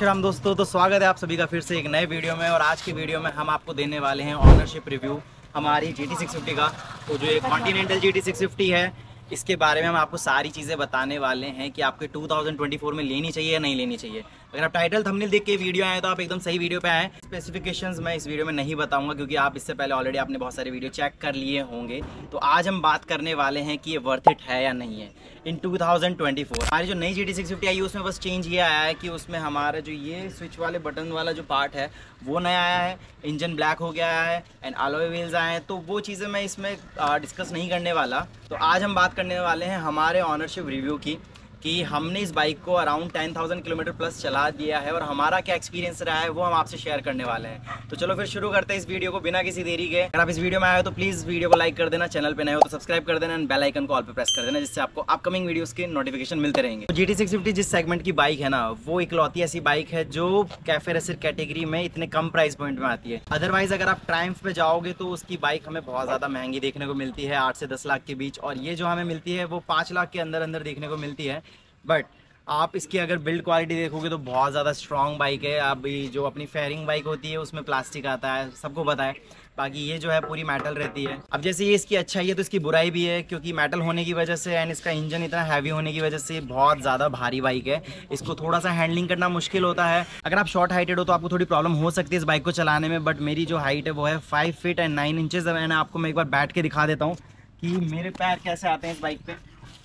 श्री राम दोस्तों, तो स्वागत है आप सभी का फिर से एक नए वीडियो में। और आज की वीडियो में हम आपको देने वाले हैं ऑनरशिप रिव्यू हमारी GT 650 का। तो जो ये कॉन्टिनेंटल GT 650 है, इसके बारे में हम आपको सारी चीज़ें बताने वाले हैं कि आपके 2024 में लेनी चाहिए या नहीं लेनी चाहिए। अगर आप टाइटल थंबनेल देख के वीडियो आए तो आप एकदम सही वीडियो पे आए। स्पेसिफिकेशंस मैं इस वीडियो में नहीं बताऊंगा क्योंकि आप इससे पहले ऑलरेडी आपने बहुत सारे वीडियो चेक कर लिए होंगे। तो आज हम बात करने वाले हैं कि ये वर्थ इट है या नहीं है इन 2024। हमारी जो नई GT 650 आई है उसमें बस चेंज ये आया है कि उसमें हमारा जो ये स्विच वाले बटन वाला जो पार्ट है वो नया आया है, इंजन ब्लैक हो गया है एंड अलॉय व्हील्स आए हैं। तो वो चीज़ें मैं इसमें डिस्कस नहीं करने वाला। तो आज हम बात करने वाले हैं हमारे ऑनरशिप रिव्यू की कि हमने इस बाइक को अराउंड 10,000 किलोमीटर प्लस चला दिया है और हमारा क्या एक्सपीरियंस रहा है वो हम आपसे शेयर करने वाले हैं। तो चलो फिर शुरू करते हैं इस वीडियो को बिना किसी देरी के। अगर आप इस वीडियो में आए हो तो प्लीज़ वीडियो को लाइक कर देना, चैनल पे नए हो तो सब्सक्राइब कर देना एंड बेल आइकन को ऑल पे प्रेस कर देना, जिससे आपको अपकमिंग वीडियोस के नोटिफिकेशन मिलते रहेंगे। तो GT 650 जिस सेगमेंट की बाइक है ना, वो इकलौती ऐसी बाइक है जो कैफे रेसर कैटेगरी में इतने कम प्राइस पॉइंट में आती है। अदरवाइज अगर आप ट्रायम्फ पे जाओगे तो उसकी बाइक हमें बहुत ज़्यादा महंगी देखने को मिलती है, 8 से 10 लाख के बीच, और ये जो हमें मिलती है वो 5 लाख के अंदर अंदर देखने को मिलती है। बट आप इसकी अगर बिल्ड क्वालिटी देखोगे तो बहुत ज़्यादा स्ट्रॉन्ग बाइक है। अभी जो अपनी फेयरिंग बाइक होती है उसमें प्लास्टिक आता है, सबको पता है। बाकी ये जो है पूरी मेटल रहती है। अब जैसे ये इसकी अच्छाई है तो इसकी बुराई भी है, क्योंकि मेटल होने की वजह से एंड इसका इंजन इतना हैवी होने की वजह से बहुत ज़्यादा भारी बाइक है। इसको थोड़ा सा हैंडलिंग करना मुश्किल होता है। अगर आप शॉर्ट हाइटेड हो तो आपको थोड़ी प्रॉब्लम हो सकती है इस बाइक को चलाने में। बट मेरी जो हाइट है वो है 5 फीट एंड 9 इंचेस। मैंने आपको मैं एक बार बैठ के दिखा देता हूँ कि मेरे पैर कैसे आते हैं इस बाइक पे।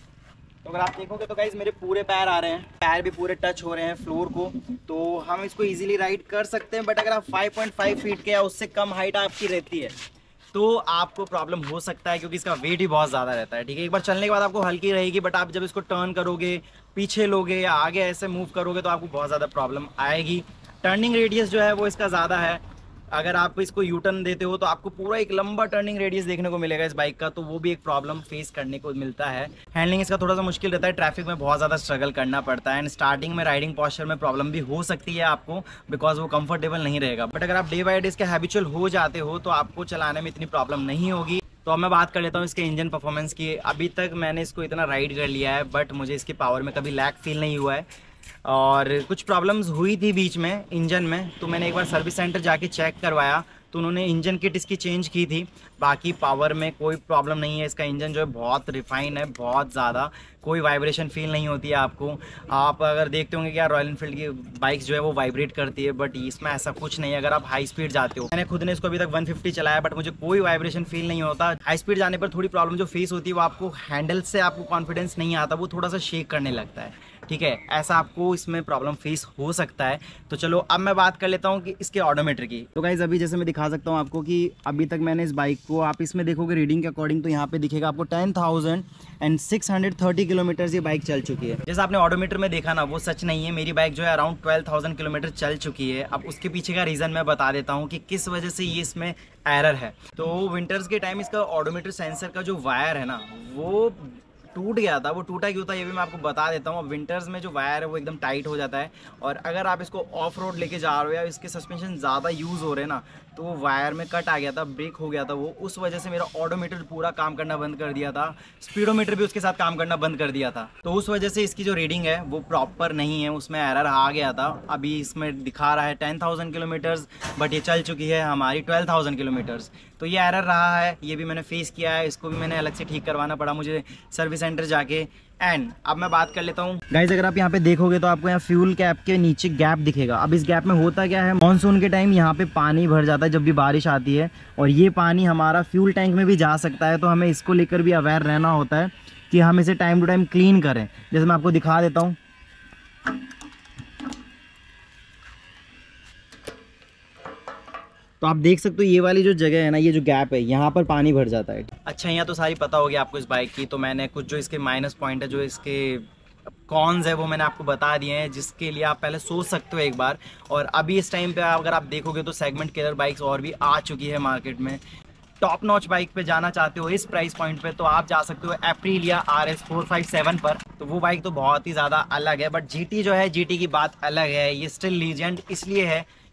तो अगर आप देखोगे तो गाइस मेरे पूरे पैर आ रहे हैं, पैर भी पूरे टच हो रहे हैं फ्लोर को। तो हम इसको इजीली राइड कर सकते हैं। बट अगर आप 5.5 फीट के या उससे कम हाइट आपकी रहती है तो आपको प्रॉब्लम हो सकता है, क्योंकि इसका वेट ही बहुत ज़्यादा रहता है। ठीक है, एक बार चलने के बाद आपको हल्की रहेगी, बट आप जब इसको टर्न करोगे, पीछे लोगे या आगे ऐसे मूव करोगे तो आपको बहुत ज़्यादा प्रॉब्लम आएगी। टर्निंग रेडियस जो है वो इसका ज़्यादा है। अगर आप इसको यू टर्न देते हो तो आपको पूरा एक लंबा टर्निंग रेडियस देखने को मिलेगा इस बाइक का, तो वो भी एक प्रॉब्लम फेस करने को मिलता है। हैंडलिंग इसका थोड़ा सा मुश्किल रहता है, ट्रैफिक में बहुत ज़्यादा स्ट्रगल करना पड़ता है एंड स्टार्टिंग में राइडिंग पॉस्चर में प्रॉब्लम भी हो सकती है आपको, बिकॉज वो कंफर्टेबल नहीं रहेगा। बट अगर आप डे बाई डे इसके हैबिचुअल हो जाते हो तो आपको चलाने में इतनी प्रॉब्लम नहीं होगी। तो अब मैं बात कर लेता हूँ इसके इंजन परफॉर्मेंस की। अभी तक मैंने इसको इतना राइड कर लिया है बट मुझे इसकी पावर में कभी लैग फील नहीं हुआ है। और कुछ प्रॉब्लम्स हुई थी बीच में इंजन में, तो मैंने एक बार सर्विस सेंटर जाके चेक करवाया तो उन्होंने इंजन किट इसकी चेंज की थी। बाकी पावर में कोई प्रॉब्लम नहीं है। इसका इंजन जो है बहुत रिफाइन है, बहुत ज़्यादा, कोई वाइब्रेशन फील नहीं होती है आपको। आप अगर देखते होंगे कि यार रॉयल एनफील्ड की बाइक्स जो है वो वाइब्रेट करती है, बट इसमें ऐसा कुछ नहीं है। अगर आप हाई स्पीड जाते हो, मैंने खुद ने इसको अभी तक 150 चलाया बट मुझे कोई वाइब्रेशन फील नहीं होता। हाई स्पीड जाने पर थोड़ी प्रॉब्लम जो फेस होती है वो आपको हैंडल से आपको कॉन्फिडेंस नहीं आता, वो थोड़ा सा शेक करने लगता है। ठीक है, ऐसा आपको इसमें प्रॉब्लम फेस हो सकता है। तो चलो अब मैं बात कर लेता हूँ कि इसके ऑडोमीटर की। तो गाइज अभी जैसे मैं दिखा सकता हूँ आपको कि अभी तक मैंने इस बाइक को, आप इसमें देखोगे रीडिंग के अकॉर्डिंग तो यहाँ पे दिखेगा आपको 10,630 किलोमीटर ये बाइक चल चुकी है। जैसे आपने ऑडोमीटर में देखा ना, वो सच नहीं है। मेरी बाइक जो है अराउंड 12,000 किलोमीटर चल चुकी है। अब उसके पीछे का रीज़न मैं बता देता हूँ कि किस वजह से ये इसमें एरर है। तो विंटर्स के टाइम इसका ऑडोमीटर सेंसर का जो वायर है ना वो टूट गया था। वो टूटा क्यों था ये भी मैं आपको बता देता हूँ। अब विंटर्स में जो वायर है वो एकदम टाइट हो जाता है, और अगर आप इसको ऑफ रोड लेके जा रहे हो या इसके सस्पेंशन ज़्यादा यूज़ हो रहे हैं ना, तो वो वायर में कट आ गया था, ब्रेक हो गया था वो। उस वजह से मेरा ऑडोमीटर पूरा काम करना बंद कर दिया था, स्पीडोमीटर भी उसके साथ काम करना बंद कर दिया था। तो उस वजह से इसकी जो रीडिंग है वो प्रॉपर नहीं है, उसमें एरर आ गया था। अभी इसमें दिखा रहा है 10,000 किलोमीटर्स, बट ये चल चुकी है हमारी 12,000 किलोमीटर्स। तो ये एरर रहा है, ये भी मैंने फेस किया है। इसको भी मैंने अलग से ठीक करवाना पड़ा मुझे सर्विस सेंटर जाके। एंड अब मैं बात कर लेता हूँ गाइज, अगर आप यहाँ पे देखोगे तो आपको यहाँ फ्यूल कैप के नीचे गैप दिखेगा। अब इस गैप में होता क्या है, मानसून के टाइम यहाँ पे पानी भर जाता है जब भी बारिश आती है, और ये पानी हमारा फ्यूल टैंक में भी जा सकता है। तो हमें इसको लेकर भी अवेयर रहना होता है कि हम इसे टाइम टू टाइम क्लीन करें। जैसे मैं आपको दिखा देता हूँ, तो आप देख सकते हो ये वाली जो जगह है ना, ये जो गैप है, यहाँ पर पानी भर जाता है। अच्छा, यहाँ तो सारी पता होगी आपको इस बाइक की। तो मैंने कुछ जो इसके माइनस पॉइंट है, जो इसके कॉन्स है, वो मैंने आपको बता दिए हैं, जिसके लिए आप पहले सोच सकते हो एक बार। और अभी इस टाइम पे अगर आप देखोगे तो सेगमेंट किलर बाइक्स और भी आ चुकी है मार्केट में। टॉप नॉच बाइक पे जाना चाहते हो इस प्राइस पॉइंट पे तो आप जा सकते हो एप्रिलिया RS 457 पर। तो वो बाइक तो बहुत ही ज़्यादा अलग है। बट GT जो है, GT की बात अलग है। ये स्टिल लीजेंड इसलिए है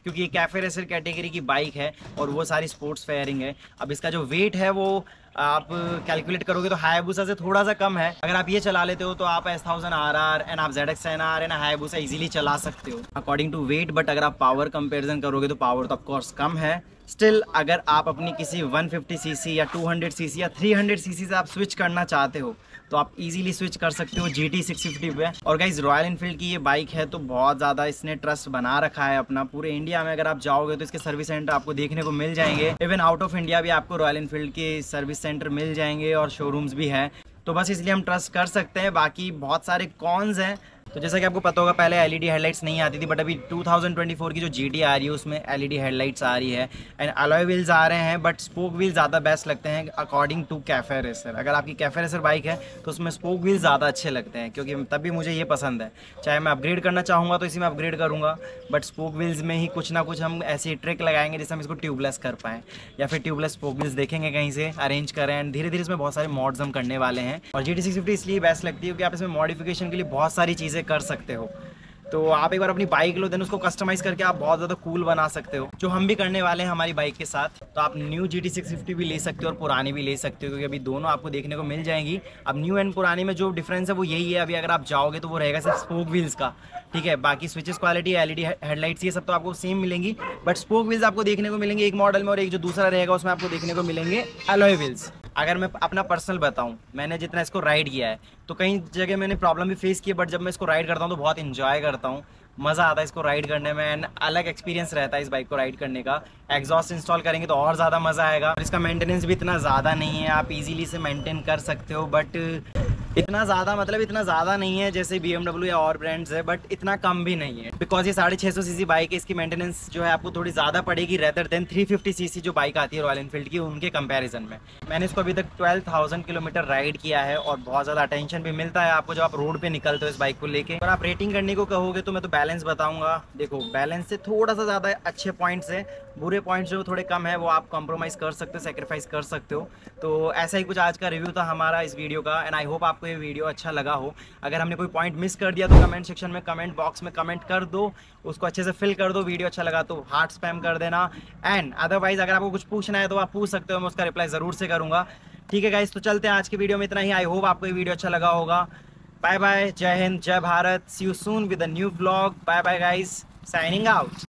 क्योंकि ये कैफे रेसर कैटेगरी की बाइक है और वो सारी स्पोर्ट्स फेयरिंग है। अब इसका जो वेट है वो आप कैलकुलेट करोगे तो हायाबुसा से थोड़ा सा कम है। अगर आप ये चला लेते हो तो आप S1000 RR एंड आप ZX10R एंड हायाबुसा इजीली चला सकते हो अकॉर्डिंग टू वेट। बट अगर आप पावर कंपैरिजन करोगे तो पावर तो ऑफकोर्स कम है। स्टिल अगर आप अपनी किसी 150cc या 200cc या 300cc से आप स्विच करना चाहते हो तो आप इजीली स्विच कर सकते हो GT650 पे। और गाइज रॉयल एनफील्ड की ये बाइक है तो बहुत ज़्यादा इसने ट्रस्ट बना रखा है अपना। पूरे इंडिया में अगर आप जाओगे तो इसके सर्विस सेंटर आपको देखने को मिल जाएंगे। इवन आउट ऑफ इंडिया भी आपको रॉयल एनफील्ड के सर्विस सेंटर मिल जाएंगे और शोरूम्स भी हैं। तो बस इसलिए हम ट्रस्ट कर सकते हैं। बाकी बहुत सारे कॉन्स हैं। तो जैसा कि आपको पता होगा पहले LED हेडलाइट्स नहीं आती थी, बट अभी 2024 की जो GT आ रही है उसमें LED हेडलाइट्स आ रही है एंड अलॉय व्हील्स आ रहे हैं। बट स्पोक व्हील ज़्यादा बेस्ट लगते हैं अकॉर्डिंग टू कैफे रेसर। अगर आपकी कैफे रेसर बाइक है तो उसमें स्पोक व्हील ज़्यादा अच्छे लगते हैं, क्योंकि तभी मुझे ये पसंद है। चाहे मैं अपग्रेड करना चाहूँगा तो इसी में अपग्रेड करूँगा, बट स्पोक व्हील्स में ही कुछ ना कुछ हम ऐसी ट्रिक लगाएंगे जिससे हम इसको ट्यूबलेस कर पाएँ, या फिर ट्यूबलेस स्पोक व्हील्स देखेंगे कहीं से अरेंज करें। एंड धीरे धीरे इसमें बहुत सारे मॉड्स हम करने वाले हैं। और GT650 इसलिए बेस्ट लगती है क्योंकि आप इसमें मॉडिफिकेशन के लिए बहुत सारी चीज़ें कर सकते हो। तो आप एक बार अपनी बाइक लो, देन उसको कस्टमाइज करके आप बहुत ज़्यादा कूल बना सकते हो, जो हम भी करने वाले हैं हमारी बाइक के साथ। तो आप न्यू GT650 भी ले सकते हो और पुरानी भी ले सकते हो, क्योंकि अभी दोनों आपको देखने को मिल जाएंगी। अब न्यू एंड पुरानी में जो डिफरेंस है वो यही है, अभी अगर आप जाओगे तो वो रहेगा सिर्फ स्पोक व्हील्स का, ठीक है। बाकी स्विचेस क्वालिटी, LED हेडलाइट्स, ये सब तो आपको सेम मिलेंगी, बट स्पोक व्हील्स आपको देखने को मिलेंगे एक मॉडल में, और एक जो दूसरा रहेगा उसमें आपको देखने को मिलेंगे अलॉय व्हील्स। अगर मैं अपना पर्सनल बताऊं, मैंने जितना इसको राइड किया है तो कई जगह मैंने प्रॉब्लम भी फेस की है, बट जब मैं इसको राइड करता हूं तो बहुत इंजॉय करता हूं, मज़ा आता है इसको राइड करने में। एंड अलग एक्सपीरियंस रहता है इस बाइक को राइड करने का। एग्जॉस्ट इंस्टॉल करेंगे तो और ज़्यादा मज़ा आएगा। और इसका मेंटेनेंस भी इतना ज़्यादा नहीं है, आप इजीली से मेंटेन कर सकते हो, बट इतना ज़्यादा मतलब इतना ज़्यादा नहीं है जैसे BMW या और ब्रांड्स है, बट इतना कम भी नहीं है। बिकॉज ये 650cc बाइक है, इसकी मेंटेनेंस जो है आपको थोड़ी ज़्यादा पड़ेगी रेदर देन 350cc जो बाइक आती है रॉयल एनफील्ड की, उनके कंपैरिजन में। मैंने इसको अभी तक 12,000 किलोमीटर राइड किया है और बहुत ज़्यादा अटेंशन भी मिलता है आपको जब आप रोड पर निकलते हो इस बाइक को लेके। और आप रेटिंग करने को कहोगे तो मैं तो बैलेंस बताऊँगा। देखो, बैलेंस से थोड़ा सा ज़्यादा अच्छे पॉइंट्स है, बुरे पॉइंट्स जो थोड़े कम है वो आप कॉम्प्रोमाइज़ कर सकते हो, सेक्रीफाइस कर सकते हो। तो ऐसा ही कुछ आज का रिव्यू था हमारा इस वीडियो का। एंड आई होप आपको ये वीडियो अच्छा लगा हो। अगर हमने कोई पॉइंट मिस कर दिया तो कमेंट सेक्शन में, कमेंट बॉक्स में कमेंट कर दो, उसको अच्छे से फिल कर दो। वीडियो अच्छा लगा तो हार्ट स्पैम कर देना। एंड अदरवाइज अगर आपको कुछ पूछना है तो आप पूछ सकते हो, मैं उसका रिप्लाई ज़रूर से करूँगा। ठीक है गाइस, तो चलते हैं आज की वीडियो में इतना ही। आई होप आपको ये वीडियो अच्छा लगा होगा। बाय बाय, जय हिंद, जय Bharat. See you soon with a new vlog. Bye bye guys, signing out.